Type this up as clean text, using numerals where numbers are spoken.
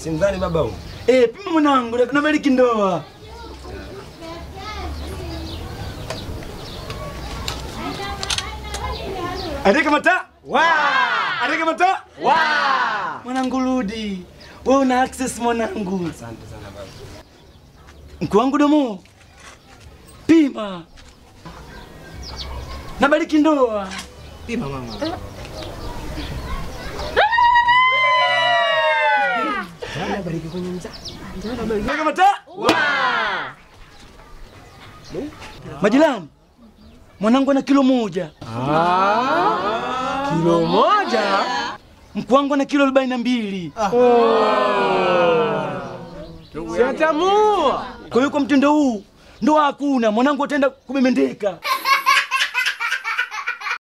Simdhani baba huyu. Pima mwanangu, nabariki ndoa. Adeka mata? Adeka mata? Mwanangu rudi. Wewe una access mwanangu. Asante sana baba. Mkuu wangu domo. Pima. Nabariki ndoa. Pima mama. Nabariki kwenye mzaa. Adeka mata? Majirani. Mwanangu ana kilo 1. Kilo 1? Mkuu wangu ana kilo 42. Siatamua. Kwa hiyo kwa mtindo huu ndo hakuna mwanangu ataenda kumemendeka.